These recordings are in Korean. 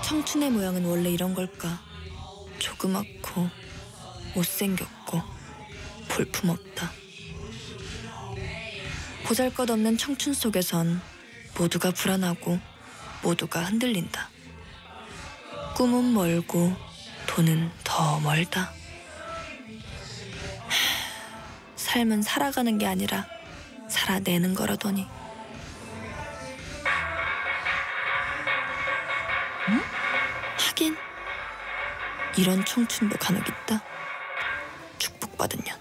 청춘의 모양은 원래 이런 걸까? 조그맣고 못생겼고 볼품없다. 보잘것없는 청춘 속에선 모두가 불안하고 모두가 흔들린다. 꿈은 멀고 돈은 더 멀다. 삶은 살아가는 게 아니라 살아내는 거라더니. 응? 하긴 이런 청춘도 간혹 있다. 축복받은 년.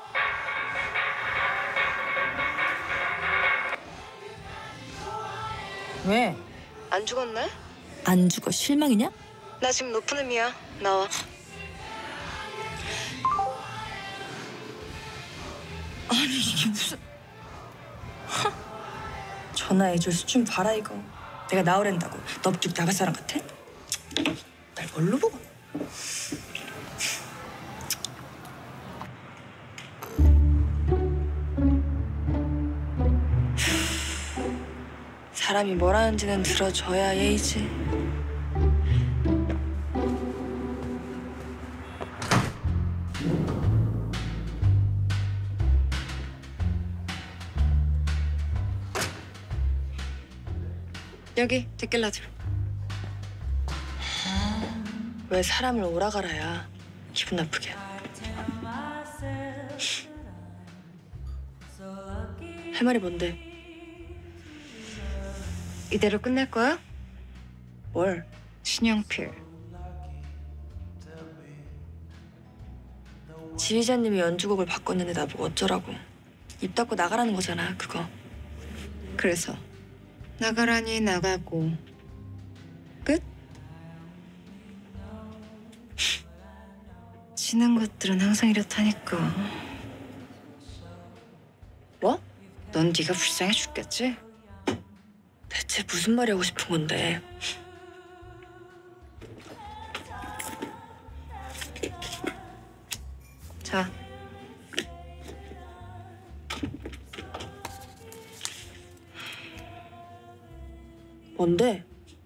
왜? 안 죽었네? 안 죽어 실망이냐? 나 지금 높은 의미야. 나와. 아니 이게 무슨... 전화해줄 수준 봐라 이거. 내가 나오랜다고 넙죽 나갈 사람 같아? 날 뭘로 보고. 사람이 뭘 하는지는 들어줘야 예의지. 여기 데킬라주. 왜 사람을 오라가라야. 기분 나쁘게. 할 말이 뭔데? 이대로 끝낼 거야? 뭘? 신영필. 지휘자님이 연주곡을 바꿨는데 나보고 어쩌라고. 입 닫고 나가라는 거잖아, 그거. 그래서 나가라니 나가고. 끝? 지는 것들은 항상 이렇다니까. 뭐? 넌 네가 불쌍해 죽겠지? 대체 무슨 말이 하고 싶은 건데? 자. 뭔데?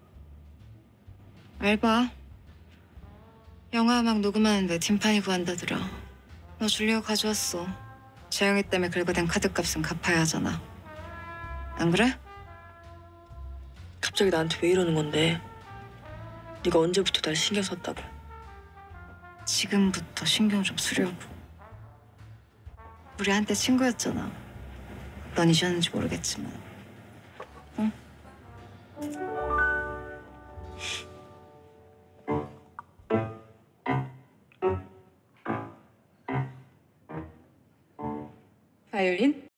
알바. 영화 음악 녹음하는데 팀파니 구한다더라. 너 주려고 가져왔어. 재영이 때문에 긁어댄 카드값은 갚아야 하잖아. 안 그래? 갑자기 나한테 왜 이러는 건데? 네가 언제부터 날 신경 썼다고? 지금부터 신경 좀 쓰려고. 우리 한때 친구였잖아. 넌 잊었는지 모르겠지만. 응? 바이올린?